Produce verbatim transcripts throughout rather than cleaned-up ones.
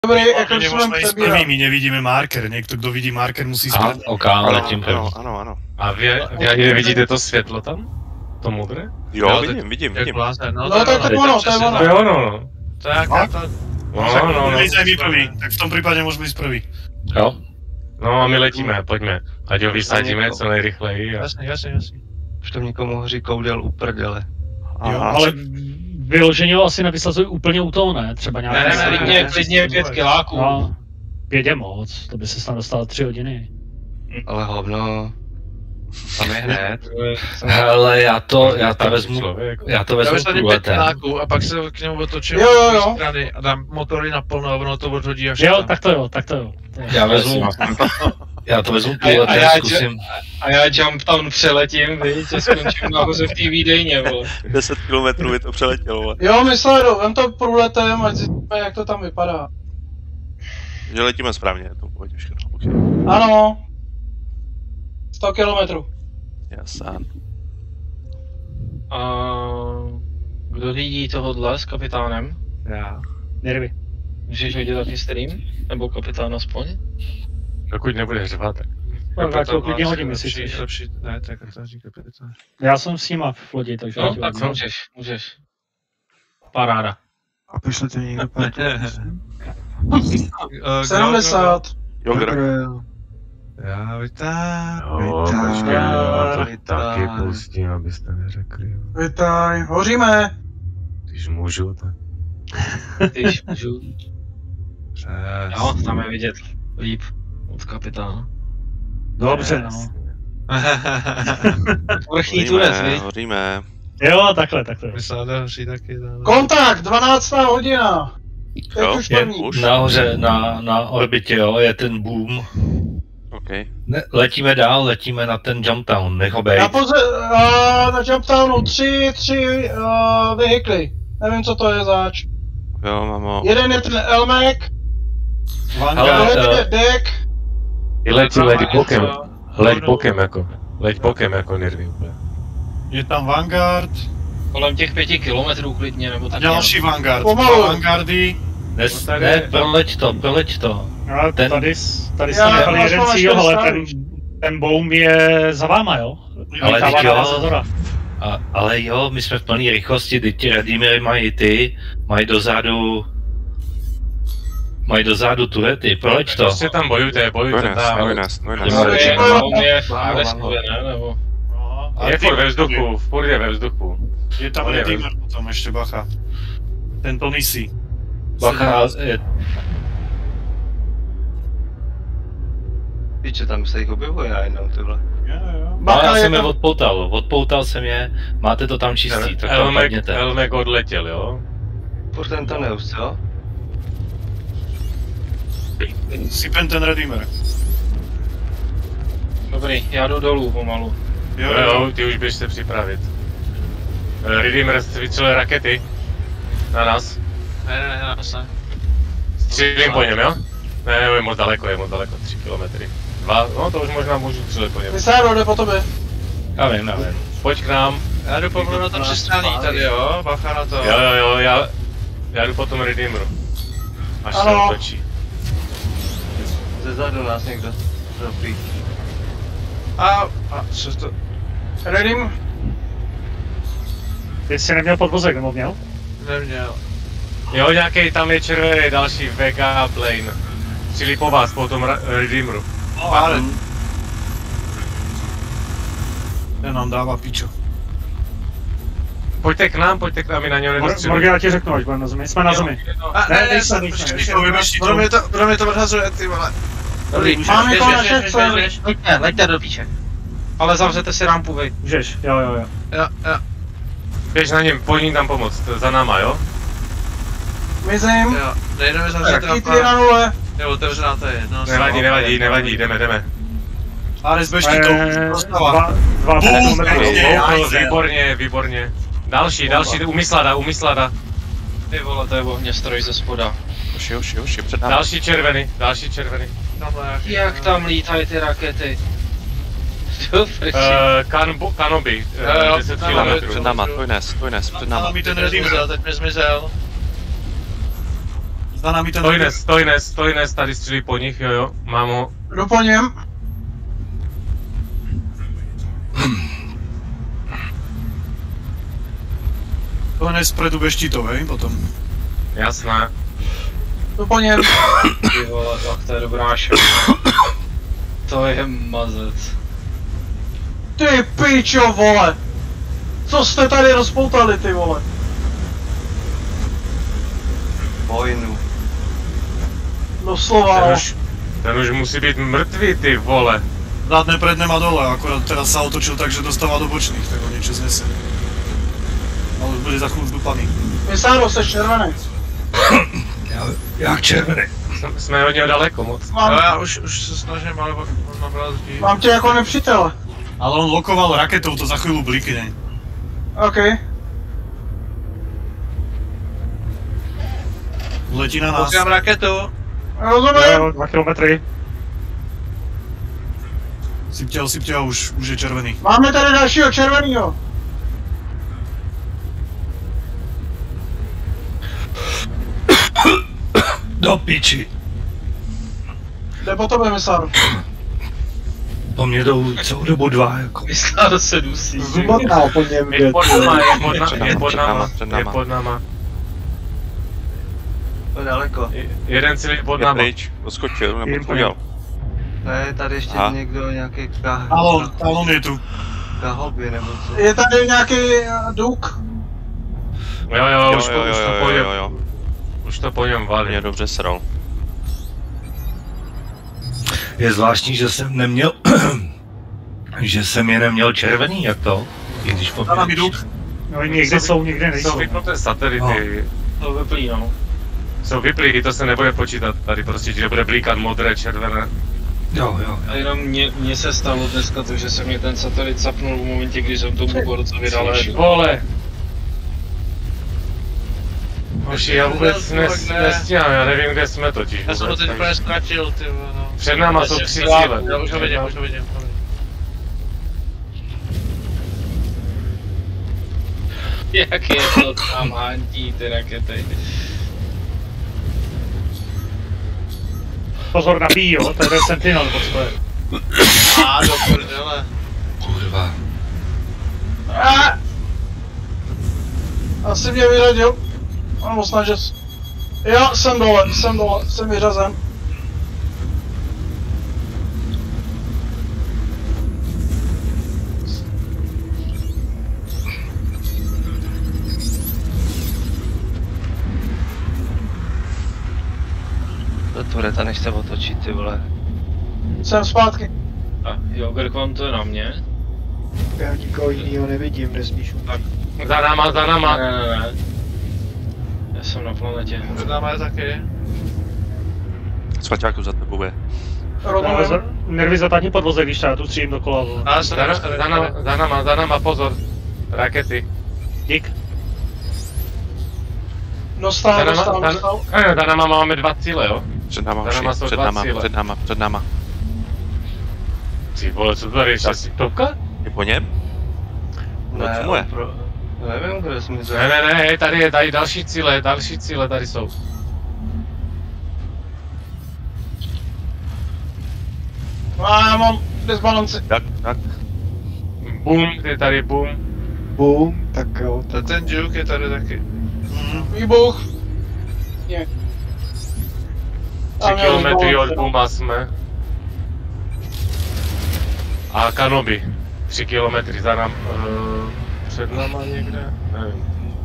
Dobrý, jako jsme první, my nevidíme marker, někdo, kdo vidí marker, musí spát. Ok, letím první. Ano, ano, ano. A vy, vy vidíte to světlo tam? To modré? Jo, jo vidím, vidím, vidím. No, no to je to ono, to je ono. To je ono, no. To je jaká ta... No, no, no. Nejsme první, tak v tom případě můžeme jít první. Jo? No a my letíme, pojďme. Ať ho vysadíme co nejrychleji. A... Jasně, jasně, jasně. Už to někomu hoří koudel u prdele. Jo, ale vyloženě ho asi nevysazují úplně u toho, ne? Třeba nějaký... Ne, ne, klidně, klidně pět kiláků. No, pět je moc, to by se snad dostalo tři hodiny. Ale hovno... Tam je hned. Hele, já to, já to vezmu, já to vezmu průletem. A pak se k němu otočím jo, jo, jo. strany a dám motory naplno a ono to odhodí až Jo, tam. tak to jo, tak to jo. Já vezmu, já to vezmu průletem, zkusím. A já jumptown přeletím, víš, a skončím nahoře v té výdejně, vole. deset kilometrů by to přeletělo, vole. Jo, my sledu, vem to průletem, ať zjistíme, jak to tam vypadá. Že letíme správně, to pojď všechno, ok. Ano. sto kilometrů. Jasán. A kdo řídí tohodle s kapitánem? Já. Nervy. Můžeš vidět taky stream? Nebo kapitán aspoň? Dokud nebude řvat, tak. Tak já to klidně hodím, jestli lepší, chceš. lepší, ne, tak to říká kapitán. Já jsem s nima v lodi, takže... No, tak můžeš, můžeš. Paráda. A pošlete někdo pár. sedmdesát. Jogr. Já vítám. Jo, počkej, já to taky pustím, abyste neřekli. Vítaj, hoříme. Když můžu, tak... Když můžu. Přes. Jo, tam je vidět líp od kapitána. Dobře, no. Vrchní turec, viď? Hoříme. Jo, takhle, takhle. Vysáda hoří taky. Dále. Kontakt, dvanáctá hodina. Teď Jo, už je, první. už. Nahoře, na, na orbitě, jo, je ten boom. OK. Ne, letíme dál, letíme na ten Jumptown, nech ho bejt. Na poze, uh, na Jumptownu tři, tři uh, vehikly. Nevím, co to je zač. Jo, mamo. Jeden je ten Elmek, Ale, jeden uh, je Deck. leď, leď bokem, leď bokem jako, leď bokem jako nervy úplně. Je tam Vanguard. Kolem těch pěti kilometrů klidně, nebo A tak další Vanguard. Pomalu. Dva Vanguardy. Ne, ne, proleď to, proleď to. No, Ten- tady, tady Já jste nechali aspoň jeden až cíl, ale tady ten, ten boom je za váma, jo? Ale Nechává teď jo. na Zadora. A, ale jo, my jsme v plné rychlosti, teď ti Redeemery mají ty, mají dozadu... Mají dozadu turety, proleď to. Prostě tam bojujte, bojujte Dvojnáct, tam. dvojnáct, dvojnáct. To je, Děkuji. to je v Areskově, ne? Nebo... No, a Je ty- furt ve vzduchu, furt je ve vzduchu. Je tam On je Redeemer potom ještě, bacha. Ten plný si. Bacha, je, Víš, tam se jich objevuje najednou, tyhle. Jo, jo. no, Bacha já je jsem je tam. odpoutal, odpoutal jsem je, máte to tam čistý, tak tam Elmek, padněte. Elmek odletěl, jo? Furt ten Taneus, co? Sypen ten Redeemer. Dobrý, já jdu dolů pomalu. Jo, Jo, jo. jo, ty už běž se připravit. Eh, Redeemer vystřelil rakety. Na nás. Ne, ne, ne, nás ne. Střílím po něm, jo? Ne, je moc daleko, je moc daleko, tři kilometry. Dva, no to už možná můžu střílet po něm. Vysádo, jde po tobě. Já vím, já vím. Pojď k nám. Já jdu pomalu na to přistání tady, jo? Bacha na to. Jo, jo, jo, já, já jdu po tom Redeemeru. Až se Ano. otočí. Zezadu nás někdo. Dobrý. A, a, co to? Redim. Ty jsi neměl podvozek, nebo měl? Neměl. Jo, nějaký tam je červený další Vega plane. Čili po vás, po tom Ra- Redeemeru. Ale... Ten nám dává pičo. Pojďte k nám, pojďte k nám, my na něho Mor- nedostřelíme. Morgan, já ti řeknu, až budeme na zemi. Jsme na zemi. A, Ne, ne, ne, nejsem, ne, nejsem, počkej, nejsem. počkej, budeme mě to, budeme to odhazuje, ty vole. Dobrý, Máme to na šestce. Leďte, leďte do píče. Ale zavřete si rampu, vy. Můžeš, jo, jo, jo. Jo, jo, Běž na něm, pojď jim tam pomoct, za náma, jo? Mizím. jo. Nejdeme zavřít Taky ty na rampa. nule. Je otevřená, to je jedno. Nevadí, nevadí, nevadí, jdeme, jdeme. Ale zbežte to, Eh, dostává. Dva, dva, Bum, kilometry. pěkně. Loupl, výborně, výborně. Další, další, umyslada, umyslada. Ty vole, to je ohněstroj ze spoda. Hoši, hoši, hoši, před námi. Další červený, další červený. Tamhle nějaký- Jak tam lítají ty rakety? Dobrý. Uh, kanbo, kanoby, Jo, jo, uh, deset tam kilometrů. Před náma, dvojnáct, dvojnáct, před náma. Tam mi ten Redeemer, teď mi zmizel. Za nami ten... Stojnes, stojnes, stojnes, tady střílí po nich, jo jo, mám ho. Jdu po něm. To ne spredu bez štítov, hej, potom. Jasné. Jdu po něm. Ty vole, tak to je dobrá show. To je mazec. Ty pičo, vole. Co jste tady rozpoutali, ty vole? Vojnu. Doslova, Ten no. už, ten už musí být mrtvý, ty vole. Zadné, predné má dole, akorát teraz sa otočil tak, že dostáva do bočných, tak ho niečo znese. Ale už bude za chvíľu zdupaný. Misáro, jsi červený. Já, jak červený. Jsme, jsme od něho daleko moc. No Mám, já už, už se snažím, ale on nabral zdí. mám tě jako nepřítele. Ale on lokoval raketou, to za chvíľu blikne. OK. Letí na nás. Posílám raketu. Rozumím. Jo, dva kilometry. Syptěl, syptěl, už, už je červený. Máme tady dalšího červenýho. Do piči. Jde po tobě, Misáro. Po mně jdou celou dobu dva, jako. Misáro se dusí. Zubotná po něm Je pod náma, je pod, na, Před je pod náma, náma, před je náma. pod náma. To je daleko. Je- Jeden celý pod Je náma. pryč, odskočil, nebo Jim co udělal? Ne, tady ještě Aha. někdo nějaký kah... Talon, talon je tu. kahobě nebo co. Je tady nějaký uh, duk. Jo jo, už, jo, to, už jo, to po jo, něm, jo, jo. už to po něm valí. Mě dobře sral. Je zvláštní, že jsem neměl, že jsem je neměl červený, jak to? I když po Za nami mně duk. No, někde jsou, někde Jsou nejsou. vypnuté satelity, To vyplý, no. jsou vyplý, to se nebude počítat tady prostě, že bude blíkat modré, červené. Jo, jo, A jo. jenom mě, mně se stalo dneska to, že se mě ten satelit zapnul v momentě, kdy jsem tomu borcovi dal Ty head. vole! Hoši, já vůbec Ne, nes, ne. nestíhám, já nevím, kde jsme totiž Já jsem ho vůbec, teď takže- úplně ztratil, ty vole, no. Před náma Já jsou jsem tři si cíle. dal- Já už ho vidím, už ho vidím. Jak je to tam hantí ty rakety. Pozor na B, jo, to je ten Sentinel, nebo co to je. A do prdele. Kurva. Ah! Asi mě vyradil. Ano, snažil se. Jo, jsem dole, jsem dole, jsem vyřazen. To Tureta, než se otočí, ty vole. Jsem zpátky. A Jogerkon to je na mě. Já nikoho jiného nevidím, nesmíš. Za náma, za náma. Ne, ne, ne. Já jsem na planetě. Před náma je taky. Svaťáku za tebou je. Rozumím. Nervy zatáhni podvoze, když já tu střílím dokola. vole. A jsem Za, na, za, náma, za náma, za náma, pozor. Rakety. Dík. Dostal, Za náma, dostal, za, dostal. eh, za náma máme dva cíle, jo? Před náma, Za hoši, náma jsou před dva náma, cíle. před náma, před náma. Ty vole, co to tady je, šestovka? Je po něm? No, Ne, čemu je? Pro... Nevím, kde jsme Ne, ne, ne, hej, tady je, tady další cíle, další cíle tady jsou. A já mám disbalanci. Tak, tak. Boom, je tady boom. Boom, tak jo. To ten Duke je tady taky. Mhm. Výbuch. Je. Tři Tam je kilometry disbalanci, od no. booma jsme. A Kanobi. Tři kilometry za nám, uh, před náma někde, nevím.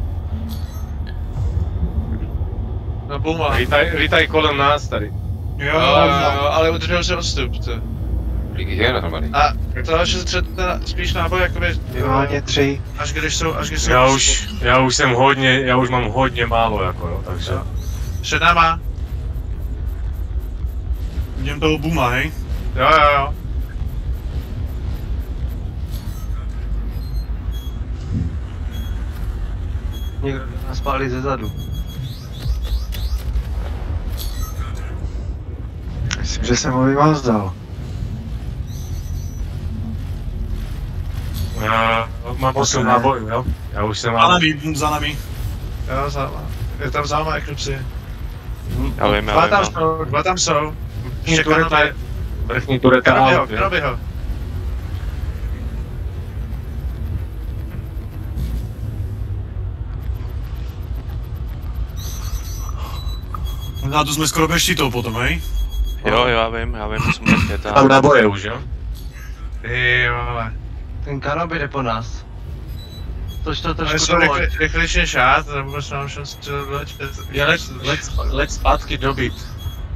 No buma. Lítaj, lítaj kolem nás tady. Jo, jo, jo, ale udržel se odstup, to. Je dohromady. A to, že střed na, spíš náboj, jakoby, Minimálně tři. až když jsou, až když jsou... Já už, já už jsem hodně, já už mám hodně málo jako jo, takže. Jo. Před náma. Vidím toho booma, hej? Jo, jo, jo. Někdo nás pálí ze zadu. Myslím, že jsem ho vymazdal. Já mám osm nábojů, jo? Já už jsem Za mám. nami, za nami. Jo, za, je tam za náma Eclipse. Já vím, Dva já tam vím. no. jsou, dva tam jsou. Ještě tureta, kanoby. vrchní tureta Karobi ho, out, jo. karobi ho. Vzadu jsme skoro bez štítov potom, hej? Jo, jo, já vím, já vím, co mě je Tam tam. na boje už, jo? Ty vole. Ten kanoby jde po nás. Toč to Ale trošku jsou dolů. rychle, rychlejší než já, to vůbec nemám šanci to doletět. Je leď, leď, leď zpátky dobit.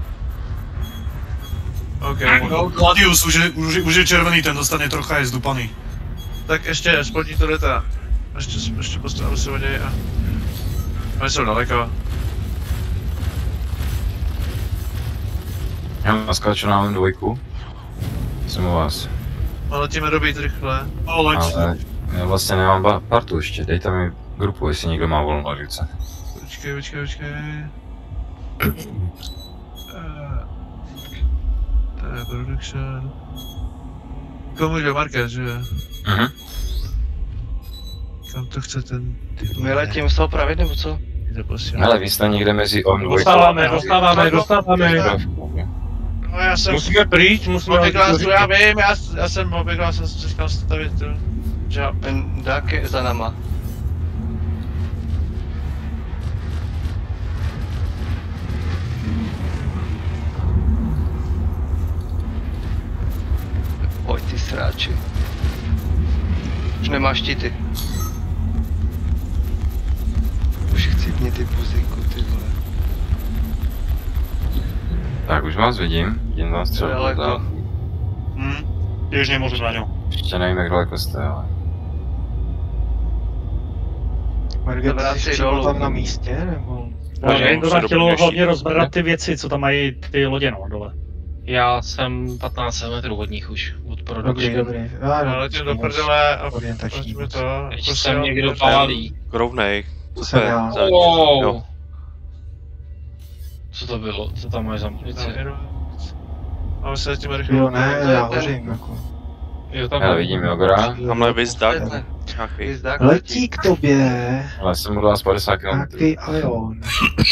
OK. No, Gladius, už je, už, je- už je červený, ten dostane trocha, je zdupaný. Tak ještě spodní tureta. Ještě, ještě postavím se o něj a... Oni jsou daleko. Já naskaču na dvojku. Jsem u vás. A letíme dobít rychle. No, leď. Ale já vlastně nemám ba- partu ještě, dejte mi grupu, jestli někdo má volnou lažice. Počkej, počkej, počkej. Eh, To je production. Komu jde Market, že jo? Mhm. Kam to chce ten typ? My letím z toho pravit, nebo co? Jde posílat. Hele, vy jste někde mezi on dvojkou. Dostáváme, dostáváme, dostáváme. No já jsem... Musíme pryč, musíme... Obvyklá, to já vím, já, já jsem obvyklá, jsem si říkal stavit tu. Že jo. Ten Dak je za nama. Pojď ty sráči. Už nemá štíty. Už chci mě ty buziku, ty vole. Tak už vás vidím, vidím vám střelu. Daleko. Hm. Běžně můžu na něj. Ještě nevím, jak daleko jste, ale... Margit, vrací jsi přímo dolů. tam na místě, nebo? Ale Můžeme někdo se tam chtělo doplnit hlavně ještě. rozbrat ty věci, co tam mají ty lodě, no, dole. Já jsem patnáct metrů od nich už, od Dobrý, production. dobrý. Já Já letím do prdele a orientační pojďme moc. to. Teď Prostě jsem jo, někdo pojďme. pálí. Krovnej. Co to Jsem je? já. Za- Wow. Jo. Co to bylo? Co tam máš za munici? Máme se letíme rychle. Jo, ne, To je já ten- hořím, jako. Jo, tam Já vidím Jogora, Tamhle je Vizdak. Takhle. Nějaký. Ty Dak Letí k tobě, ale jsem byl asi padesát kilometrů. nějaký Ion.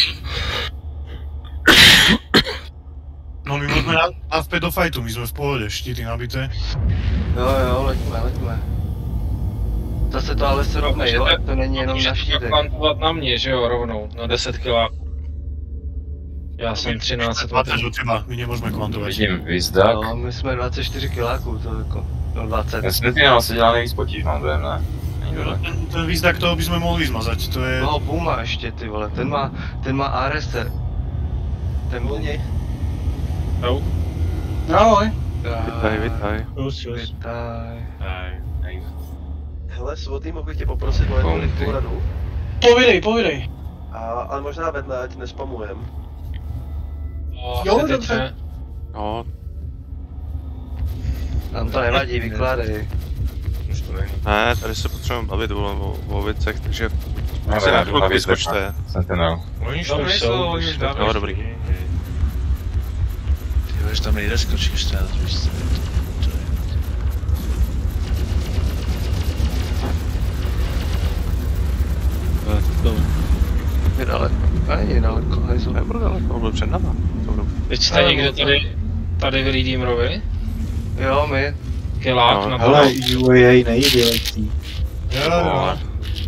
No my můžeme na, na vpět do fightu, my jsme v pohodě, štíty nabité. Jo, jo, letíme, letíme. Zase to ale se rovnej, jo? To není jenom na štítek. plantovat na mě, že jo, rovnou, na deset kiláků. Já jsem třináct dvacet do těba, my nemůžeme kvantovat. Vidím Vizdak. No, my jsme dvacet čtyři kiláků, to jako, no dvacet. Ten Sentinel se dělá nejvíc potíž, mám dojem, ne? Není to tak. Ten, ten výzdak toho bychom mohli zmazat, to je... No, Puma ještě, ty vole, ten má, ten má A R S R. Ten byl něj. Jo. Ahoj. Vitaj, vitaj. Plus, plus. Vitaj. Hele, Svotý, mohl bych tě poprosit o jednu Bounty. rychlou radu? Povídej, povídej. A, ale možná vedle, ať nespamujem. Jo, dobře. No, Tam to nevadí, vykládej. Už to není. ne, tady se potřebujeme bavit o, o, o věcech, takže Ale se já na jdu na chvilku Vizdak. vyskočte. Sentinel. Oni už Tam tam nejsou, jsou, oni už už jsou. dávno. Jo, dobrý. Ty veš, tam nejde skočíš, to je to. Je daleko. A není daleko, hajzl. Nebudu daleko, on byl před náma. Dobrý. Teď jste někde tady, tady v Redeemerovi? Jo, my. Kilák No, na Hele, to. U A nejde letí. Jo, jo.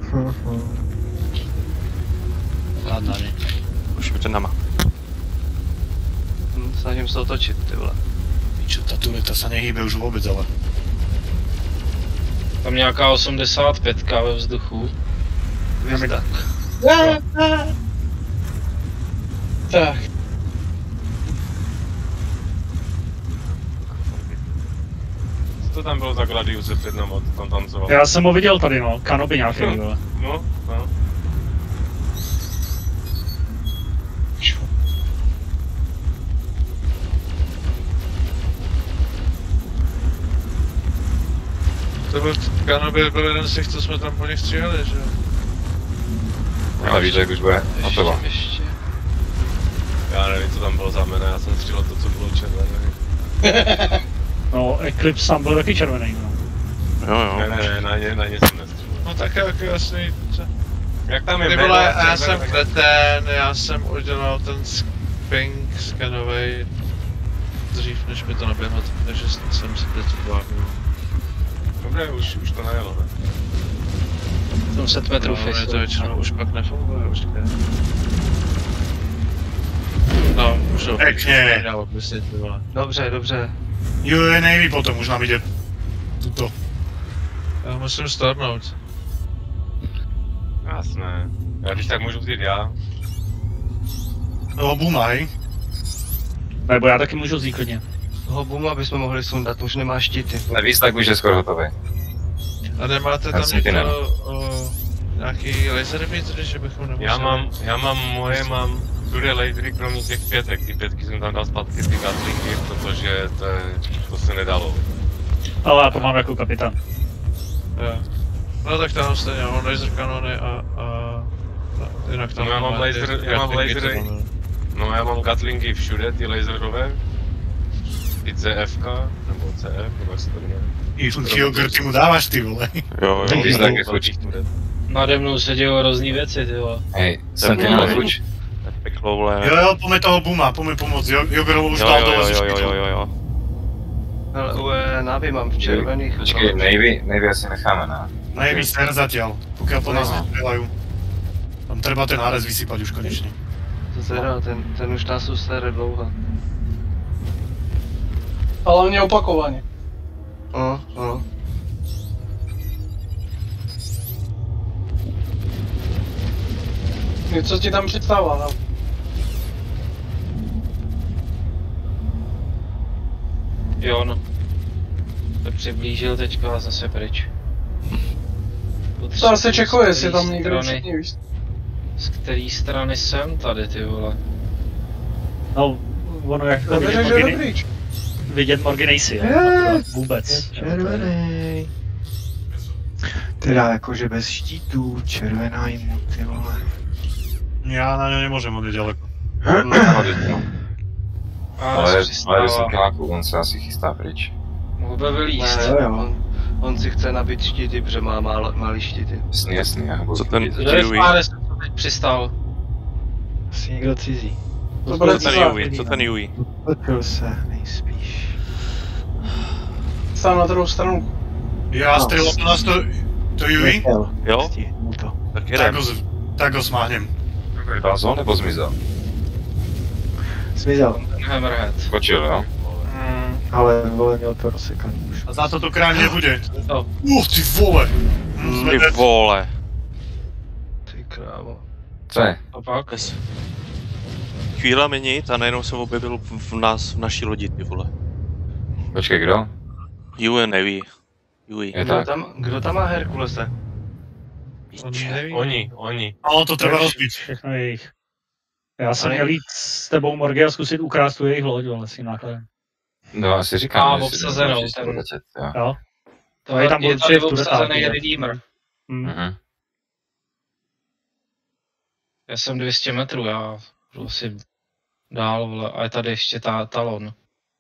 A tady. Už je před náma. Hm, snažím se otočit, ty vole. Čo, ta tureta se nehýbe už vůbec, ale... Tam nějaká osmdesát pět ve vzduchu. Vizdak. Tak. Co to tam bylo za Gladiuse před náma, to tam tancoval? Já jsem ho viděl tady, no, kanoby nějaký, vole. No, no. To byl, Kanoby byl jeden z těch, co jsme tam po nich stříhali, že jo? Ale víš, jak už bude hotovo. Ještě. Já nevím, co tam bylo za jméno, já jsem střílel to, co bylo červené. No, Eclipse tam byl taky červený, no. Jo, jo. Ne, ne, ne, na ně, na ně jsem nestřílel. No tak jako jasný. Jak tam je Ty jméno? vole, já červené, jsem tak- kreten, já jsem udělal ten ping, skenovej, dřív než mi to naběhlo, takže jsem si teď zvládnul. Dobré, už, už to najelo, ne? sedm set metrů no, je to většinou už pak nefunguje, počkej. No, už to Pěkně. Dobře, dobře. U A Navy potom, už nám jde tuto. Já musím startnout. Jasné. Já když tak můžu vzít já. Toho booma, hej? Nebo já taky můžu vzít klidně. Toho booma bychom mohli sundat, už nemá štíty. Nevíc, tak už je skoro hotový. A nemáte tam něco, o, nějaký laser meter, že bychom nemuseli? Já mám, já mám moje, mám všude lasery kromě těch pětek. Ty pětky jsem tam dal zpátky ty gatlingy, protože to, je, to se nedalo. Ale já to mám jako kapitán. Jo. No tak tam stejně, mám laser kanony a, a no, jinak tam no, já mám laser, já mám lasery, no já mám gatlingy všude, ty laserové. Ty C F K, nebo C F, nebo jak se to jmenuje. Jogurt ty mu dáváš, ty vole. Jo, jo. Nevíc, tak je skočí. Nade mnou se dějou různý věci, ty vole. Hej, Sentinel fuč. Peklo, vole. Jo, jo, pojďme toho booma, pojďme pomoct, Jogorovo už dál dole ze špičku. Jo, jo, jo, jo. Ale U E Navy mám v červených. Počkej, Navy, Navy asi necháme, ne? Navy ser zatiaľ, pokiaľ po nás nestrelajú. Tam treba ten Ares vysypať už konečne. To teda, ten, ten už nás usere dlouho. Ale mě opakovaně. No, no. Něco ti tam předstává, no. Jo, no. To přiblížil teďka a zase pryč. To asi čekuje, jestli tam někdo všichni, víš. Z který strany jsem tady, ty vole? No, ono jak to vidět Morgany, vidět Morgany nejsi, jo? Vůbec. Červený. Teda jakože bez štítů, červená jmu, ty vole. Já na ně nemůžem odjít daleko. Ale, ale jsem kiláku, on se asi chystá pryč. Mohl by vylíst. Ne, on, on si chce nabít štíty, protože má málo, malý štíty. Jasný, jasný, já budu. Co ten Dave Ares to teď přistál. Asi někdo cizí. To bude Co ten Yui, co ten Yui? Odpil se, nejspíš. Stál na druhou stranu. Já No. střelil na nás to... To Yui? Jo? Stihnu to. Tak Tak jedem. ho, z- tak ho smáhnem. Vázol nebo zmizel? Zmizel, Hammerhead. Skočil, jo? Mm. ale vole měl to rozsekaný už. A za to to král nebude. To. Uh, ty vole! Hm, jsme Ty dead. vole. Ty krávo. Co je? A pak? Chvíle mi nic a najednou jsem objevil v, v nás, v naší lodi, ty vole. Počkej, kdo? U A Navy. Yui. Je Kdo tak. tam, kdo tam má Herkulese? Oni, oni. Ale to treba rozbít. Všechno je jejich. Já jsem Ale- měl jít s tebou, Morgy, a zkusit ukrást tu jejich loď, ale s tím nákladem. No, asi říkám, A, že si obsazenou, nemůžeš ten- letět, jo. Jo? To je tam je určitě tady v tu obsazený detáky, Redeemer. Hm. Mhm. Já jsem dvě stě metrů, já jdu asi dál, vole, a je tady ještě ta talon.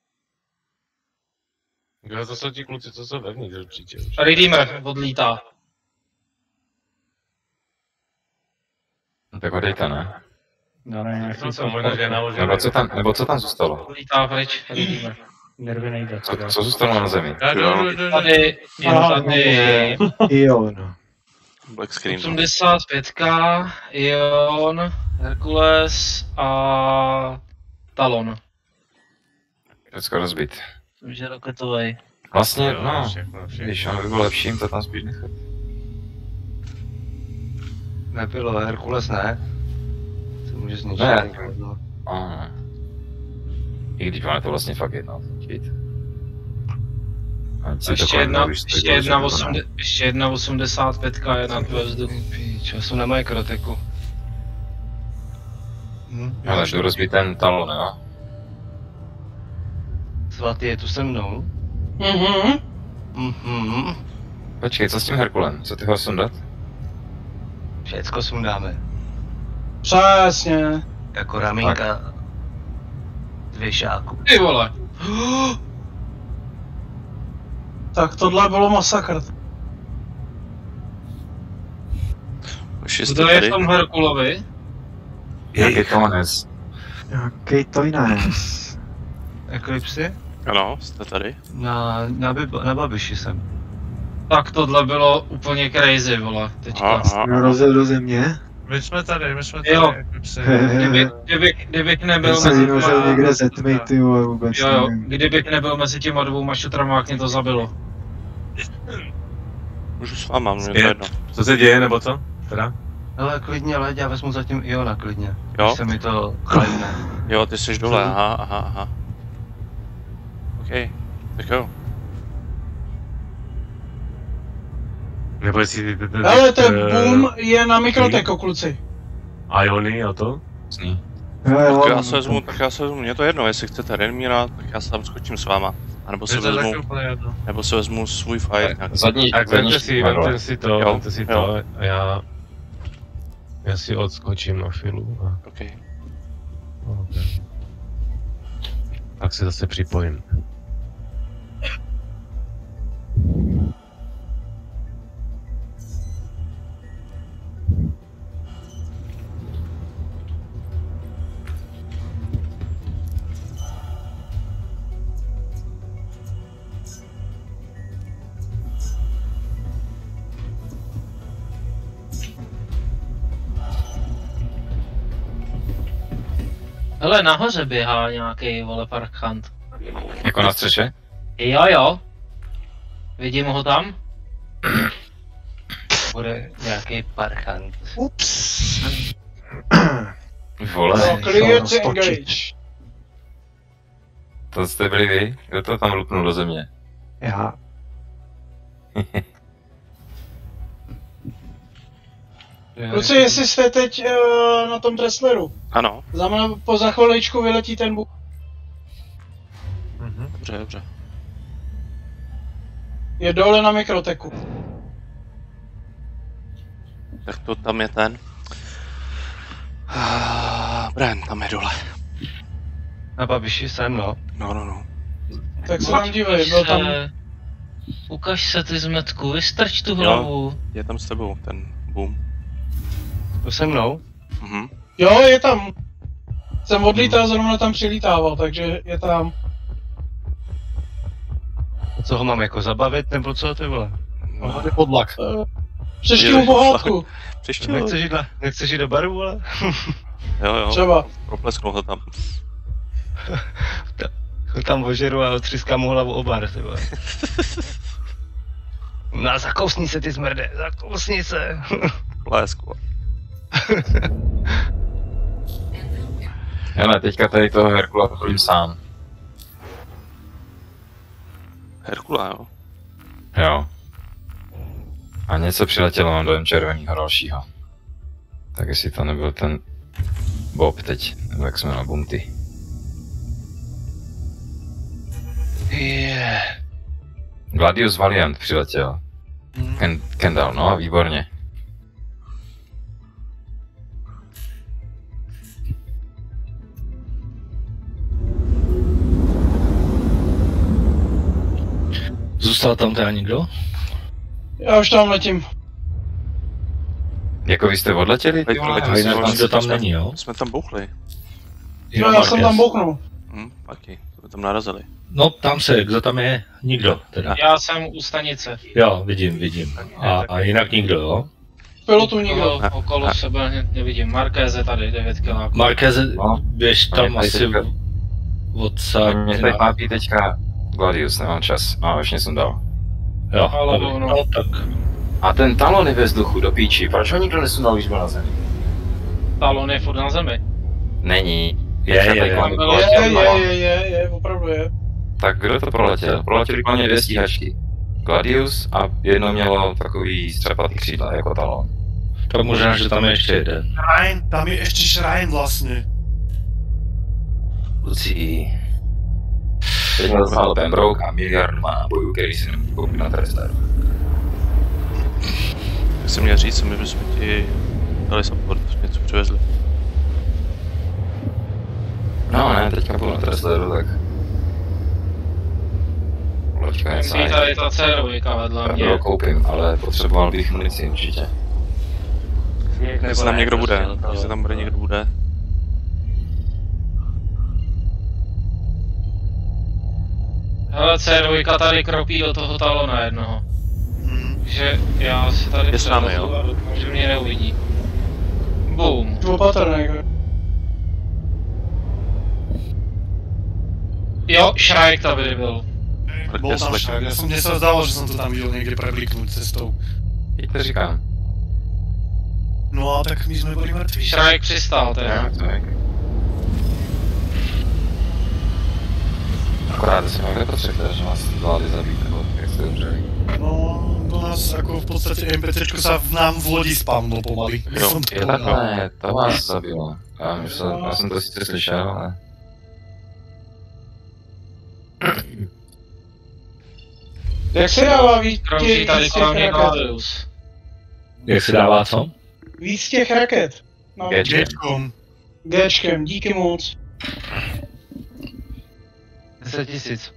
Jo, to jsou ti kluci, co jsou vevnitř určitě. Redeemer odlítá. No, tak ho dejte, ne? Já nevím, jak No, to možná, že je naložené. Nebo co tam, nebo co tam zůstalo? Odlítá pryč, Redeemer. nervy nejde. Co, co zůstalo na zemi? Já jdu, jdu, jdu, tady, je tady Jo, no. Black screen. osmdesát pět, Ion, Herkules a Talon. Všecko rozbit. Už je raketovej. Vlastně, Jo, no, všechno, všechno. když ono by bylo lepší jim to tam spíš nechat. Nebylo, Herkules ne. To může zničit. Ne. No. A, I když máme to vlastně fakt jedno. Čít. Ještě jedna, ještě jedna, osmde, ještě jedna osmdesát pět je nad ve vzduchu. Píč, já jsem na Microtechu. Hm, Ale jdu rozbít ten talon, jo? Svatý je tu se mnou. Mhm. Mhm. Počkej, co s tím Herkulem? Co ty ho sundat? Všecko sundáme. Přesně. Jako ramínka. Dvě šáku. Ty vole. Tak tohle bylo masakr. Už jste Kdo je v tady? tom Herkulovi? Jak je konec? Jaký to jináš? Eklipsy? Ano, jste tady. Na, na, Biba, na Babiši jsem. Tak tohle bylo úplně crazy, vole, teďka. Rozjel do země? My jsme tady, my jsme tady. Jo, kdyby, kdyby, kdybych nebyl Já jsem mezi vynožil někde ze tmy, ty vole, vůbec jo, jo, nevím. kdybych nebyl mezi těma dvouma šutrama, jak mě to zabilo. Můžu s váma, mě to jedno. Co se děje, nebo co? Teda? Ale klidně, leď, já vezmu zatím Iona, klidně. Jo? Když se mi to klidne. Jo, ty jsi dole, aha, aha, aha. OK, tak jo. Nebo jestli... Ale ten boom je na mikroteku, kluci. Iony a to? Sní. Tak já se vezmu, tak já se vezmu, mě to jedno, jestli chcete Renmíra, tak já se tam skočím s váma. A nebo se vezmu, nebo se vezmu svůj fight. Zadní, Tak vemte si, vemte si to, Jo, vemte si jo. to a já... Já si odskočím na chvíli a... OK. Okay. Tak se zase připojím. Hele, nahoře běhá nějaký vole parchant. Jako na střeše? Jo, jo. Vidím ho tam? Bude nějaký parchant. Ups. Vole, No, clear to engage. to jste byli vy? Kdo to tam lupnul do země? Já. Kluci, jestli jste teď uh, na tom Tressleru. Ano. Za mnou po za chviličku vyletí ten buk. Mhm. Dobře, dobře. Je dole na mikroteku. Tak to tam je ten. Ah, Bren, tam je dole. Na Babiši jsem, no. No, no, no. Tak se tam dívej, byl tam... Ukaž se ty zmetku, vystrč tu Jo, hlavu. je tam s tebou, ten boom. To se mnou? Mhm. Jo, je tam. Jsem odlítal, zrovna tam přilítával, takže je tam. Co ho mám jako zabavit, nebo co ty vole? No, podlak. Přešti mu pohádku. Přešti Nechceš jít, na, nechceš jít do baru, vole? Jo, jo. Třeba. Proplesknu ho tam. Ho tam ožeru a otřískám mu hlavu o bar, ty vole. No zakousni se ty zmrde, zakousni se. Plésku. Hele, teďka tady toho Herkula chodím sám. Herkula, jo? Jo. A něco přiletělo, mám dojem červenýho dalšího. Tak jestli to nebyl ten Bob teď, nebo jak jsme na Bunty. Yeah. Gladius Valiant přiletěl. Ken, Kendall, no, výborně. Zůstal tam teda někdo? Já už tam letím. Jako vy jste odletěli? Teď A jinak nikdo tam není, jo? Jsme tam bouchli. No, já jsem tam bouchnul. Hm, taky. Jsme tam narazili. No, tam se, kdo tam je? Nikdo, teda. Já jsem u stanice. Jo, vidím, vidím. A, a jinak nikdo, jo? Pilotu nikdo. Okolo, okolo sebe nevidím. Markéze tady, devět kiláků. Markéze, No. běž A tam mě tady asi teďka- odsaď. Mě tady pápí teďka Gladius, nemám čas. No, už jsem dal. Jo, Ale dobrý. no. No, tak. A ten talon je ve vzduchu, do píči. Proč ho nikdo nesundal, když byl na zemi? Talon je furt na zemi. Není. Je, je, je. Tam bylo Je, ještě je, talon. je, je, je, opravdu je. Tak kdo to proletěl? Proletěli plně dvě stíhačky. Gladius a jedno mělo takový střepatý křídla jako talon. Tak možná, že tam je ještě jeden. Shrine, tam je ještě shrine vlastně. Lucí. Teď měl znal Pembroke a miliardu má bojů, který si nemůžu koupit na Tressleru. Jak jsem měl říct, my bychom ti dali support, něco přivezli. No ne, teďka půjdu na Tressleru, tak... Loďka něco Je tady ta C dvojka vedle mě. Pembroke koupím, ale potřeboval bych munici určitě. Jestli tam někdo bude, jestli tam bude někdo bude. Hele, C dva tady kropí do toho talona jednoho. Hmm. Takže já si tady je s námi, jo? že mě neuvidí. Boom. Opatrný. Jo, Shrike tady byl. Bol tam však, ja som, mne sa zdalo, že som to tam videl niekde prebliknúť cestou. Teď to říkám. No a tak my sme boli mŕtvi. Shrike přistál teda. Akorát si mohli potřebovat, že vás vlády zabít, nebo jak jste umřeli. No, do nás ako v podstate NPCčko sa v nám v lodi spamlo pomaly. Jo, je takhle, to vás zabilo. Já, jsem, já jsem to sice slyšel, ale... Jak se dává víc Krouží tady víc kolem těch mě raket? Gladius. Jak se dává co? Víc těch raket. No. Gčkom. Gčkem, díky moc. deset tisíc.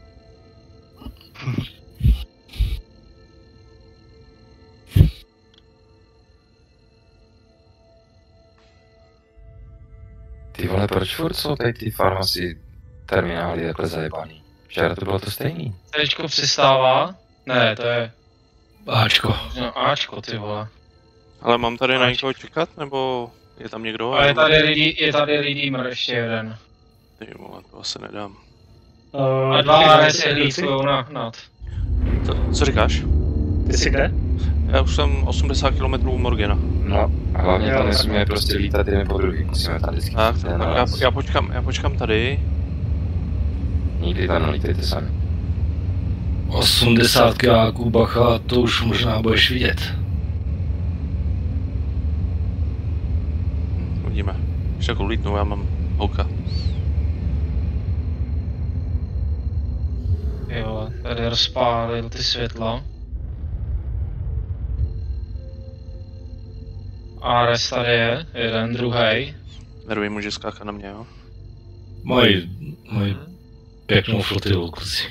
Ty vole, proč furt jsou tady ty farmaci terminály takhle zajebaný? Včera to bylo to stejný. Tečko přistává? Ne, to je... Ačko. No, Ačko, ty vole. Ale mám tady na někoho čekat, nebo je tam někdo? A je tady Redeem, je tady Redeemer ještě jeden. Ty vole, to asi nedám. A dva A R se hlídkujou na nad. Co, co říkáš? Ty jsi kde? Já už jsem osmdesát kilometrů u Morgana. No, a hlavně tam nesmíme prostě lítat jeden po druhý, musíme tam vždycky. Tak, tak já, já, počkám, já počkám tady. Nikdy tam nelítejte sami. osmdesát kiláků bacha, to už možná budeš vidět. Uvidíme. Ještě jako lítnu, já mám holka. Jo, tady rozpálil ty světla. Ares tady je, jeden, druhý. Nervy může skákat na mě, jo? Mají, mají pěknou flotilu, kluci.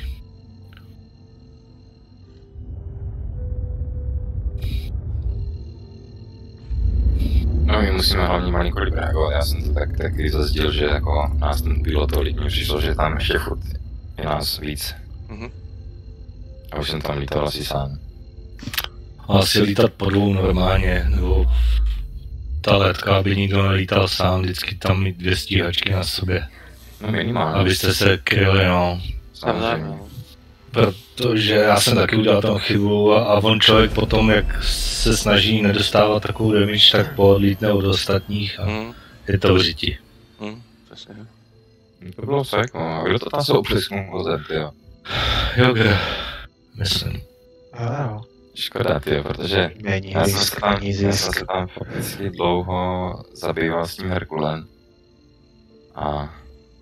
No, my musíme hlavně malinko líp reagovat, já jsem to tak taky zazdil, že jako nás ten pilot tolik mě přišlo, že tam ještě furt je nás víc. Mhm. A už jsem tam lítal asi sám. Asi lítat po dvou normálně, nebo ta letka, aby nikdo nelítal sám, vždycky tam mít dvě stíhačky na sobě. No minimálně. Abyste se kryli, no. Samozřejmě. Protože já jsem taky udělal tam chybu a, a on člověk potom, jak se snaží nedostávat takovou damage, tak poodlítne od ostatních a mm. je to v řiti. Mm, přesně. To bylo fakt, no. A kdo to tam se opřesknul vozem, tyjo? Jogr, myslím. Wow. Škoda, tyjo, protože Není já jsem zisk, se tam, není já jsem zisk. se tam fakticky dlouho zabýval s tím Herkulem. A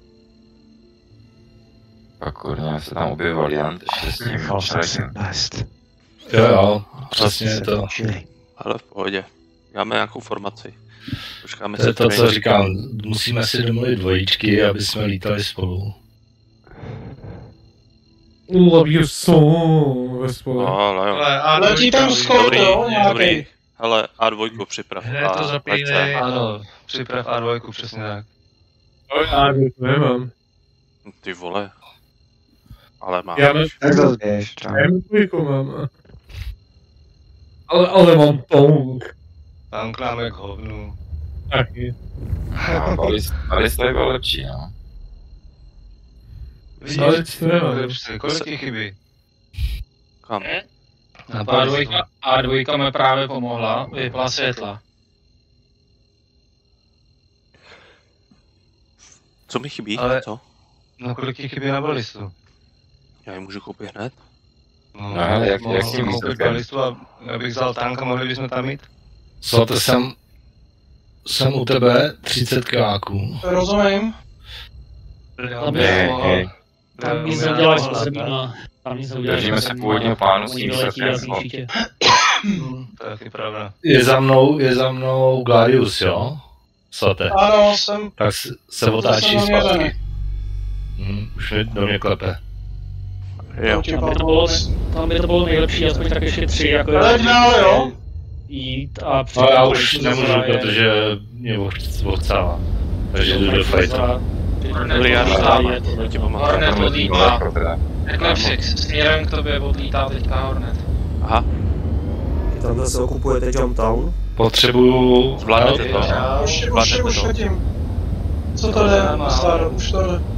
pak kurňa se tam objevil Jan, ještě s tím Shrekem. Jo, jo, přesně to. Ale v pohodě. Máme nějakou formaci. Počkáme To je se to, co tady. říkám, musíme si domluvit dvojičky, aby jsme lítali spolu. Love you so, ve spolu. No, ale jo. Ale letí tam skoro, Dobrý, jo, dobrý. nějaký. Hele, A dva připrav. Hned to zapínej. Ano, připrav A dva, přesně tak. Já to nemám. Ty vole. Ale máš. Já mám... Tak zase běž, čau. Já mám dvojku, mám. Ale, ale mám tank. Tank nám jak hovnu. Taky. No, balista je byl lepší, no. Vidíš, Ale co nemám. kolik ti chybí? Kam? A dva, A dva mi právě pomohla, vypla světla. Co mi chybí? Ale- Co? No kolik ti chybí na balistu? Já ji můžu koupit hned? No, No, ale jak- mohl jak jsem tím koupit výsledkem? balistu a abych vzal tank a mohli bychom tam jít? Slate, jsem, jsem u tebe třicet kiláků. Rozumím. Tam Ne, ne. Tam nic neuděláš s zemíma. Tam nic neuděláš Držíme se původního plánu s tím Oni doletí výsledkem, a zničí tě. To je taky pravda. Je za mnou, je za mnou Gladius, jo? Slate. Ano, jsem... Tak se, se otáčí jsem naměřený. zpátky. Hm, už mi do mě klepe. Jo. Tam by to bylo, tam by to bylo nejlepší, aspoň tak ještě tři, jako Ale dál, jo? jít a No já už nemůžu, protože mě ochcává. Takže jdu do fightu. Dobrý, já dostávám, to ti pomáhá. Hornet odlítá. Eclipsix, směrem k tobě odlítá teďka Hornet. Aha. Tam zase okupujete Jumptown? Potřebuju... Zvládnete to. Už, už, už letím. Co to jde? Star, už to jde.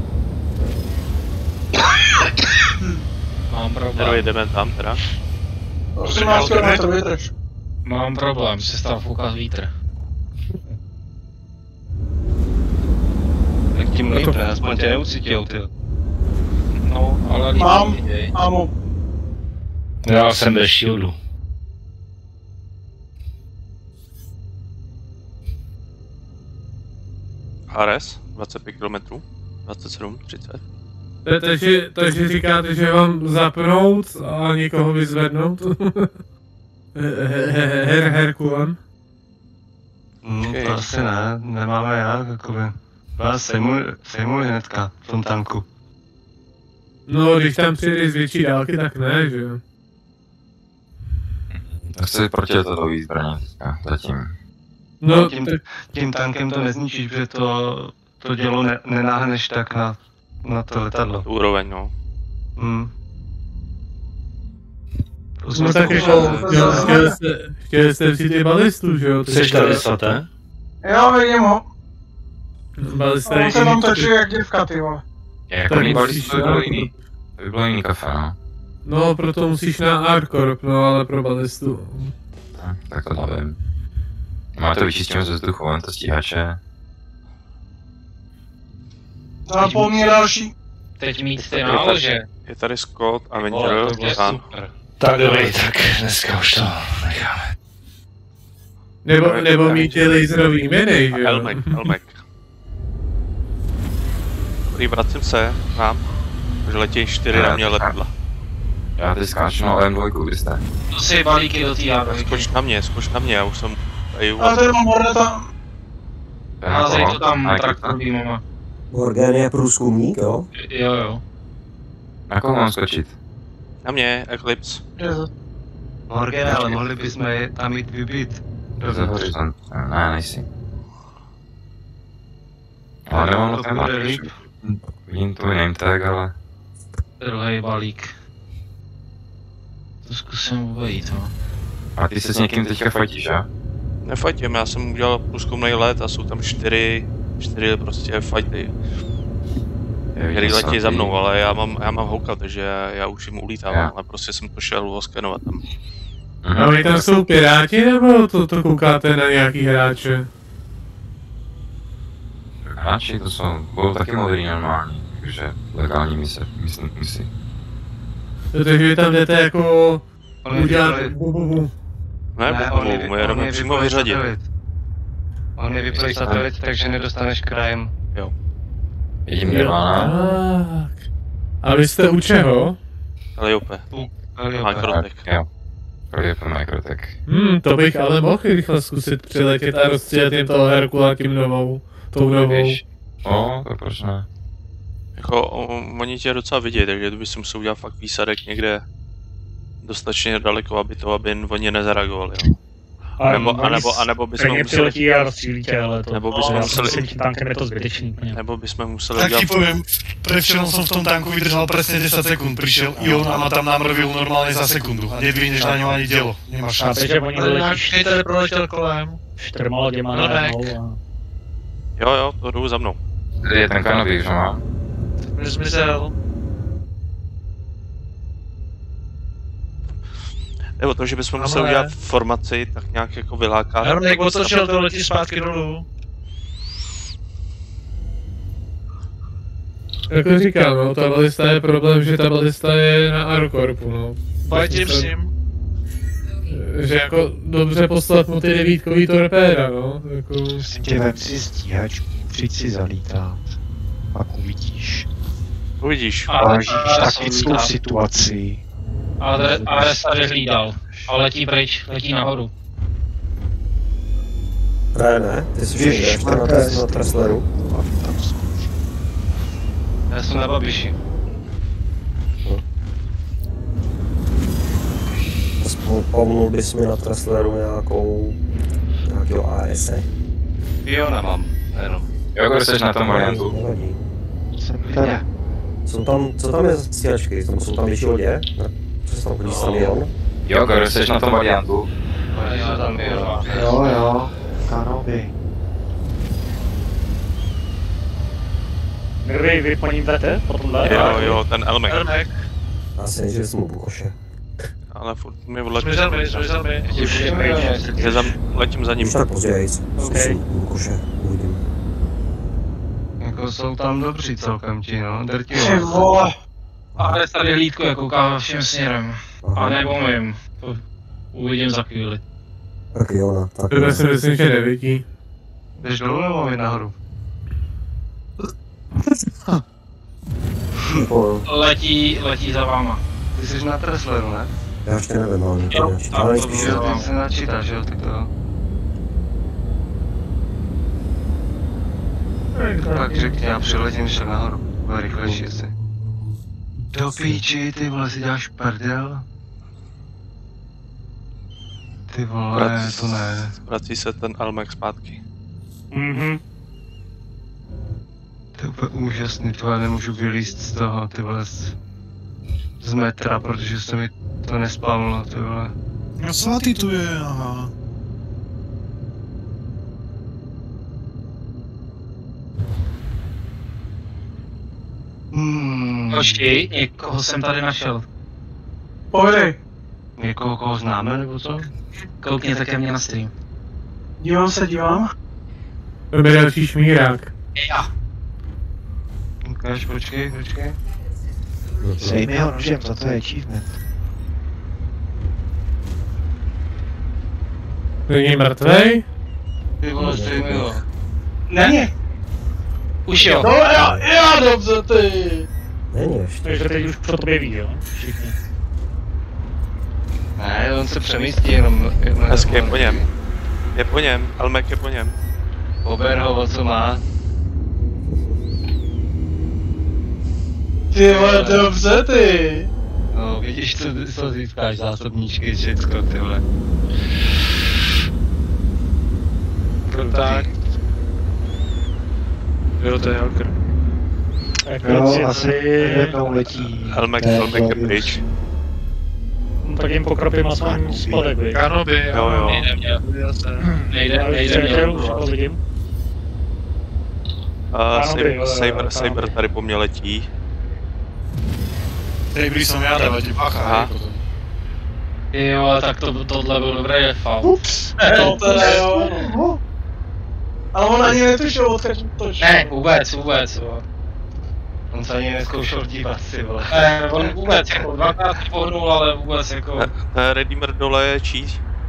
Mám problém. Tady jdeme tam teda. osmnáct kilometrů vydrž. Mám problém, se stal foukat vítr. Tak tím líp, aspoň tě neucítil, ty. No, ale líp. Mám, amo. Já jsem bez shieldu. H R S, dvacet pět kilometrů, dvacet sedm, třicet. Takže, takže říkáte, že vám zapnout a někoho vyzvednout? Her Herkulan? Hmm, to asi ne, nemáme jak, jakoby. Vás sejmuj, sejmuj hnedka v tom tanku. No, když tam přijde z větší dálky, tak ne, že jo? Tak chci protiletadlový zbraně teďka, zatím. No, tím, tím tankem to nezničíš, protože to, to dělo ne, nenáhneš tak na, na to letadlo. Úroveň, no. Hmm. No tak jako, chtěli jste, chtěli jste vzít i balistu, že jo? Jsi čtyřicet, ne? Jo, vidím ho. Balista On se tam točí jak děvka, ty vole. Jako jiný balistu to by bylo jiný. To by bylo jiný kafe, no. No, proto musíš na Arcorp, no ale pro balistu. Tak, tak to nevím. Má to vyčistíme ze vzduchu, jen to stíhače. A po mně další. Teď mít ty nálože. Je tady Scott, Avenger, Titan. Tak dobrý, tak dneska už to necháme. Nebo, nebo mít ty laserový miny, že jo? Elmek, Elmek. Dobrý, vracím se, mám. Už letí čtyři na mě letadla. Já teď skáču na M dva, kde jste? To si balíky do té járky. Skoč na mě, skoč na mě, já už jsem tady u A tady mám Horneta. Házej to tam traktor býmama. Morgan je průzkumník, jo? Jo, jo. Na koho mám skočit? Na mě, Eclipse. Morgan, ale mohli bychom je tam jít vybít. Za horizont. Ne, nejsi. Ale nemám na téma. Vidím tvůj name tag, ale... Druhý balík. To zkusím obejít, no. A ty se s někým teďka fajtíš, že? Nefajtím, já jsem udělal průzkumný let a jsou tam čtyři, čtyři prostě fighty. Který letí za mnou, ale já mám, já mám houka, takže já, já už jim ulítávám, ale prostě jsem to šel oskenovat tam. A oni tam jsou piráti, nebo to, to koukáte na nějaký hráče? Hráči to jsou, budou taky moderní normální, takže legální mise, myslím, misi. Takže vy tam jdete jako udělat bu bu bu. Ne, ne on je, jenom je přímo vyřadit. On je vyplej satelit, takže nedostaneš krajem. Jo. Vidím Nirvana. A vy jste u čeho? Calliope. Microtech. Jo. Calliope Microtech. Hmm, to bych ale mohl rychle zkusit přiletět a rozstřílet jim toho Herkula tím novou. Tou novou. O, to proč ne? Jako, oni tě docela vidějí, takže to bys musel udělat fakt výsadek někde dostatečně daleko, aby to, aby oni nezareagovali, jo. A nebo, anebo, anebo bychom museli... přiletí a rozstřílí tě, ale to... Nebo bychom museli... S tím tankem je to zbytečný. Nebo bychom museli Tak udělat... ti poviem, pre včerom som v tom tanku vydržal presne desať sekúnd, prišiel i on a ma tam namrvil normálne za sekundu a nedvihneš na ňo ani dielo, nemáš šanci. Chápeš, že oni vyletíš tady proletěl kolem. čtyřma loděma najednou a... Jo, jo, to jdu za mnou. Tady je ten kanový, že mám? Zmizel. Nebo to, že bychom museli udělat formaci, tak nějak jako vylákat. Hernek odtočil, to letí zpátky dolů. Jako říkám, no, ta balista je problém, že ta balista je na Arcorpu, no. Fajtím s ním. Že jako dobře poslat mu ty devítkový torpéda, no, jako... Tě vem si stíhačku, přijď si zalítat. Pak uvidíš. Uvidíš. Vážíš taktickou situaci. Ale Ares tady hlídal. A letí pryč, letí nahoru. Ne, ne, ty jsi už jdeš na, na Tressleru. Já jsem na Babiši. Aspoň pomnul bys mi na Tressleru nějakou... nějakého A S E. Piona mám, jenom. Jo, když jsi na tom variantu. Nevadí. Teda. Jsou tam, co tam je za stíhačky? Tam jsou tam větší lodě? Ne? Co se tam chodí sami, on? Jo, Gor, jsi na tom variantu? Já tam jo. Jo, jo. Kanoby. Vy, vy po ním jdete? Po tomhle? Jo, jo, ten Elmek. Elmek. Asi než jsem u Bukoše. Ale furt mi odletí. Zmizel mi, zmizel mi. Je za, letím za ním. Už tak později, Okay. jsem u Bukoše, uvidím. Jako jsou tam dobří celkem ti, no, Ty drtivé. vole. A je tady hlídko, jako kouká všem směrem. A nebomím. To uvidím za chvíli. Tak jo, no, tak To si myslím, že nevidí. Jdeš dolů nebo mi nahoru? Letí, letí za váma. Ty jsi na Tresleru, ne? Já ještě nevím, ale Jo, to tam ale to nejspíš, bylo. Ty se načítáš, jo, tak to... Tak řekni, já přiletím však nahoru. Bude rychlejší asi. Do píči, ty vole, si děláš prdel? Ty vole, to ne. Vrací se ten Elmek zpátky. Mhm. To je úplně úžasný, ty vole, nemůžu vylízt z toho, ty vole, z, z metra, protože se mi to nespavilo, ty vole. No svatý tu je, aha. Hmm. Počkej, někoho jsem tady našel. Povědej. Někoho, koho známe, nebo co? Koukněte ke mně na stream. Dívám se, dívám. To byl další šmírák. Já. Ukáž, počkej, počkej. Sej mi ho nožem, za to je achievement. Není mrtvej? Ty vole, stej mi ho. Není. Už jo. No já, já dobře, ty. Není ještě. Takže teď už pro tobě ví, jo? Všichni. Ne, on se přemístí jenom... jenom Hezky je po něm. Je po něm, Elmek je po něm. Pober ho, o co má. Ty vole, dobře, ty. No, vidíš, co, co získáš, zásobníčky, všecko, ty vole. Tak. Jo, to je Helker. Tak Jo, asi jednou letí. Elmek, Elmek je pryč. No, tak jim pokropím aspoň spodek, vy. Kanoby, Jo, jo. Nejde mě. Nejde, nejde Nejde, už mě. to vidím. Uh, Saber, jo, Saber, jo, Saber Kanoby. tady po mně letí. Dobrý jsem já, dávajte bacha, Aha. hej, potom. Jo, tak to, tohle byl dobrý faul. Ups. To teda jo, no. Ale on ani netušil, odkud točil. Ne, vůbec, vůbec, jo. On se ani neskoušel dívat, ty vole. Ne, on vůbec, jako dvakrát si pohnul, ale vůbec jako... Uh, Redeemer dole je čí?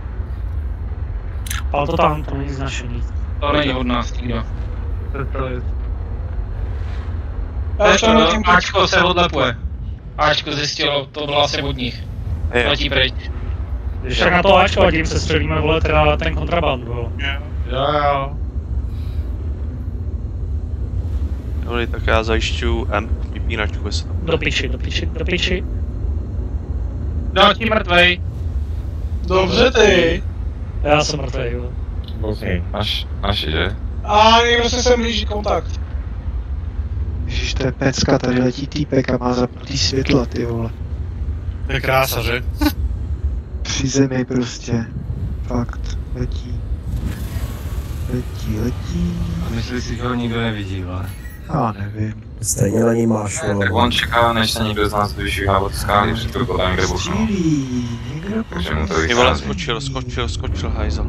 Pál to tam, to není znašený. To není od nás nikdo. Já už tam To letím. Ačko se odlepuje. Ačko zjistilo, to bylo asi od nich. Jo. Letí pryč. Když tak na to Ačko a tím se střelíme, vole, teda ten kontraband, vole. Jo, jo. Dobrý, tak já zajišťuju M, vypínačku, jestli tam Do piči, do piči, do piči. Další mrtvej. Dobře, ty. Já jsem mrtvej, jo. OK. Naš, naši, že? A někdo se sem blíží kontakt. Ježiš, to je pecka, tady letí týpek a má zapnutý světla, ty vole. To je krása, že? Při zemi prostě. Fakt, letí. Letí, letí. A myslí si, že ho nikdo nevidí, vole. Já nevím. Stejně na něj máš, vole. Tak on čeká, než se někdo z nás vyšvihá od skály, před chvilkou tam někde bouchnou. Střílí, někdo Takže mu to Ty vole, vychází. skočil, skočil, skočil, hajzel.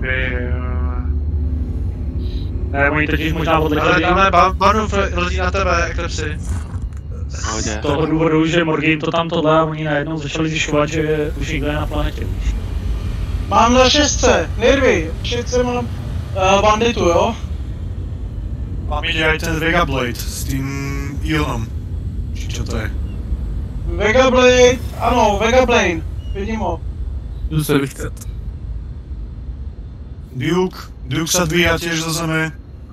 Ne, oni totiž možná Ale odletěli tamhle Banuf letí na tebe, Eklepsi. Pohodě. z toho důvodu, že Morgy jim to tam tohle a oni najednou začali zjišťovat, že už nikdo je na planetě, víš. Mám na šestce, nervy, šestce mám uh, banditu, jo? Mám jde aj ten Vega Blade s tým Ionom. Či čo to je? Vega Blade, ano, Vega Blade, vidím ho. Jdu se vychcat. Duke, Duke sa dvíja tiež zo zeme.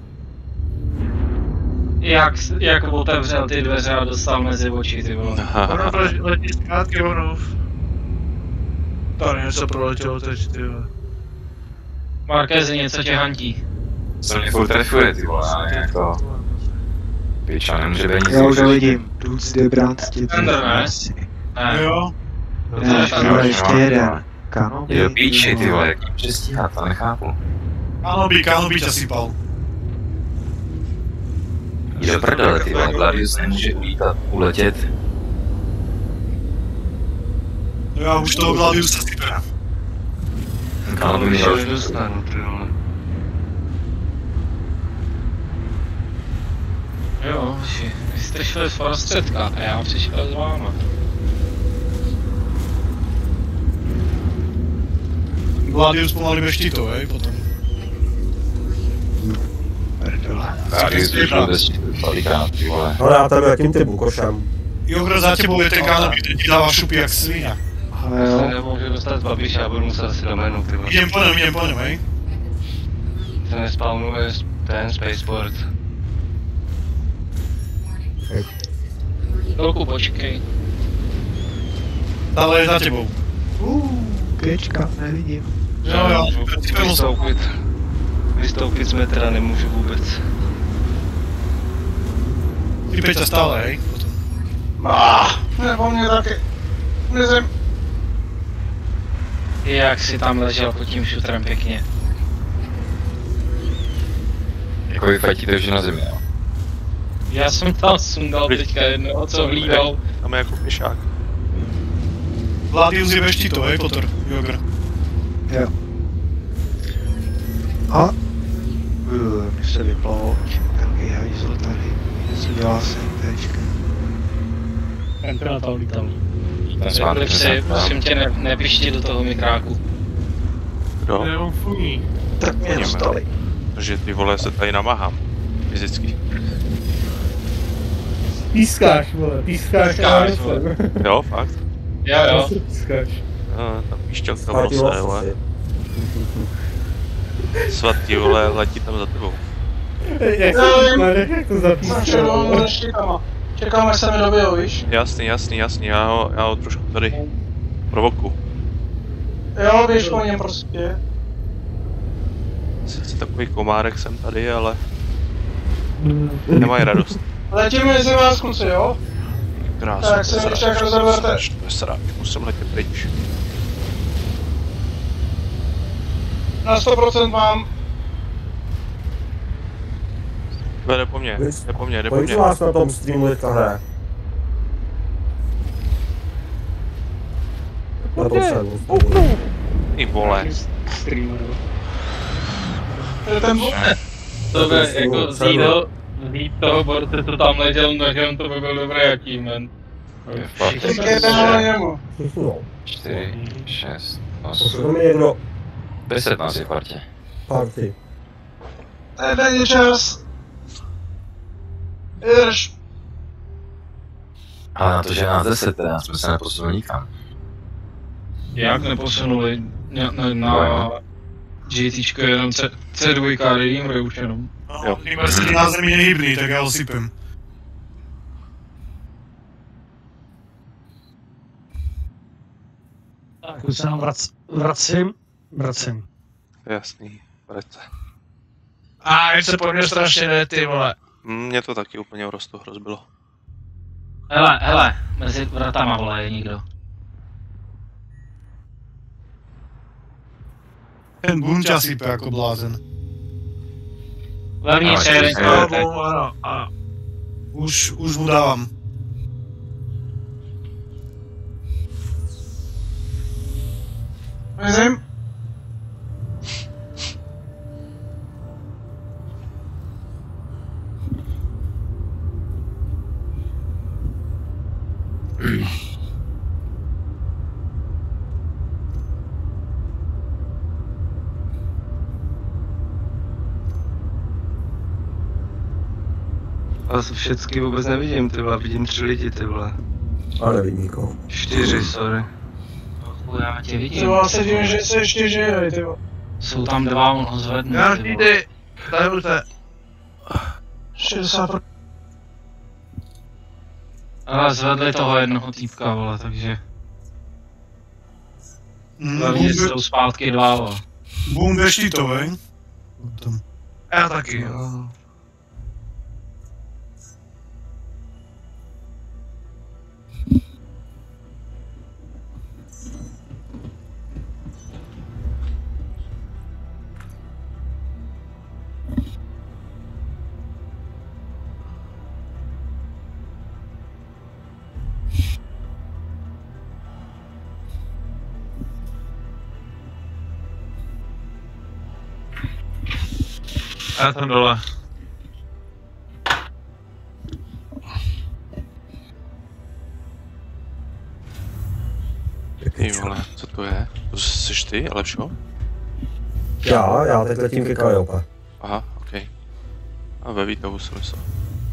Jak, jak otevřel ty dveře a dostal mezi oči, ty vole. Banuf letí zpátky, Banuf. Tady něco proletělo teď, ty vole. Markézi, něco tě hantí. Co mě furt trefuje, ty vole, ale nějak to... Pěča nemůže být nic. Já už ho vidím. Duc de Brand, Tender, ne? Ne. Jo. Ne, ještě jeden. Kanobi. Jo, píči, ty vole, jak může stíhat, to nechápu. Kanobi, Kanobi tě sypal. Jde prdele, ty vole, Gladius nemůže ulítat, uletět. Já už toho Gladiusa sypem. Kanobi mi už dostanu, ty vole. Jo, vy jste šli z prostředka a já přišel s váma. Gladius pomalu bez štítové, potom. Gladius vyšel bez štítové, palikát, ty vole. Ale já tam jakým typu košem. Jogro, za tebou je ten Kanobi, ten ti dává šupy jak svině. Já se nemůžu dostat babiš, já budu muset asi do menu, ty vole. Jdem po něm, jdem po něm, hej. Ten nespawnuje ten spaceport. Chvilku počkej. Dále je za tebou. Uuu, pěčka, nevidím. Jo, jo, vystoupit. Vystoupit z metra nemůžu vůbec. Ty Peťa stále, hej. Ah, ne po mně taky. Nezem. Jak si tam ležel pod tím šutrem pěkně. Jako vy fajtíte už na zemi, jo? Já jsem tam sundal teďka jednoho, co hlídal. Tam je jako pěšák. Gladius je bez štítové, Potter, Jogr. Jo. A? Mně se vyplavo, nějaký hajzl tady. Něco dělá se tečka. Tenkrát to lítal. Eclipsy, prosím tě, ne, nepišti do toho mikráku. Kdo? Ne, on funí. Tak mě dostali. Takže ty vole se tady namáhám. Fyzicky. Pískáš, vole, pískáš. Pískáš, vole. Jo, fakt? Jo, jo. Pískáš. No, tam píšťalka v rose, vole. Svatý, vole, letí tam za tebou. Jak to, jak to zapískáš? Čekám, až se mi dobijou, víš? Jasný, jasný, jasný, já ho, já ho trošku tady provoku. Jo, běž po něm prostě. Sice takový komárek jsem tady, ale nemají radost. Letím mezi vás, kluci, jo? Krásně, Tak se ještě jak rozeberte. Sráč, musím letět pryč. Na sto procent mám. Jde po mně, jde po mně, jde po Kolik mně. vás na tom streamu teďka hraje? Na tom serveru. I vole. Ten To by jako zído, zít toho borce, co tam ležel nožem, to by byl dobrý achievement. čtyři, šest, Posledně osm, mi někdo deset nás je v partě. party. Teď není čas. Jdeš. Ale na to, že nás deset, teda jsme se neposunuli nikam. Jak neposunuli na, na, na GTčko jenom C, C2 a Redeemer už jenom. Jo. Redeemer sedí na zemi nehybný, tak já ho sypem. Tak už se nám vrac, vracím, vracím. Jasný, vrať se. A jen se po mně strašně ne, ty vole. Mm, mě to taky úplně v rostu rozbilo. Hele, hele, mezi vratama vole je nikdo. Ten Bunča sype jako blázen. Vevnitř je jeden člověk. Ano, ano. Už, už mu dávám. Mezím. Ale všecky vůbec nevidím, ty vole, vidím tři lidi, ty vole. A nevidím nikoho. Čtyři, sorry. Já tě vidím. Ty vole, se divím, že se ještě žije, ty vole. Jsou tam dva, on ho zvedne. Já jdi, tady se. šedesát procent. Ale zvedli toho jednoho týpka, vole, takže... Hlavně jsou zpátky dva, vole. Boom ve štítovej. Já taky, jo. Já tam dole. Ty vole, co to je? To jsi ty, Alešo? Já, já teď letím ke Kajope. Aha, ok. A ve výtahu jsem myslel.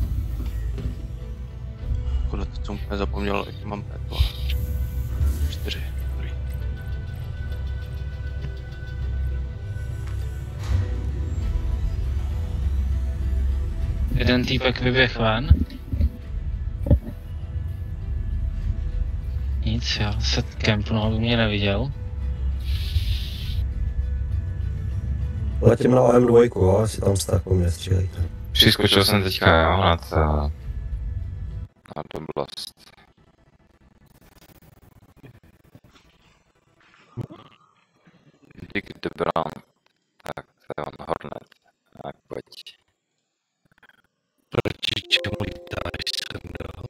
Akorát jsem úplně zapomněl, jaký mám pět. Čtyři, dobrý. Jeden týpek vyběh ven. Nic, já se kempnu, aby mě neviděl. Letím na M dva, jo, jestli tam jste, po mě střílejte. Přiskočil jsem teďka, jo, nad, uh, nad oblast. Dig the Brown. Tak, to je on Hornet. Tak, pojď. Proti čemu lítáš sem dál?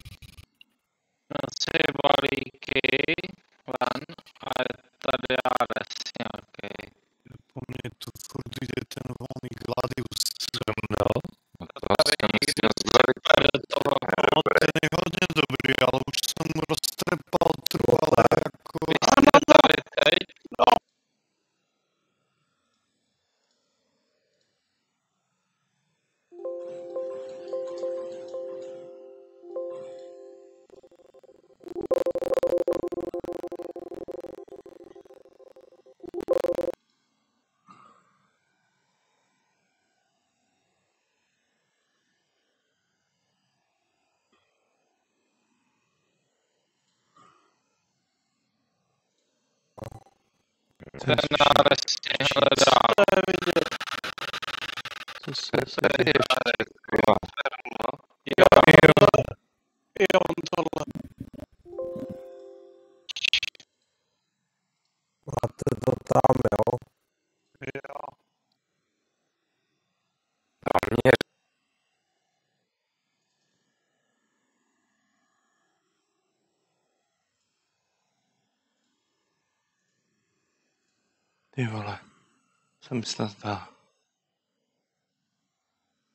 Noci balíky ven a je tady Ares nějaký. Po mně tu furt jde ten volný Gladius. Sem dál? No to jsem musel zbavit. Ten je hodně dobrý, ale už jsem mu roztrepal trup, ale jako... No. Ten Ares mě hledá. Co se tady ještě skvělá. Jo, Jo, on tohle. Máte to tam, jo? Jo. Tam mě... Ty vole, jsem snad zdá.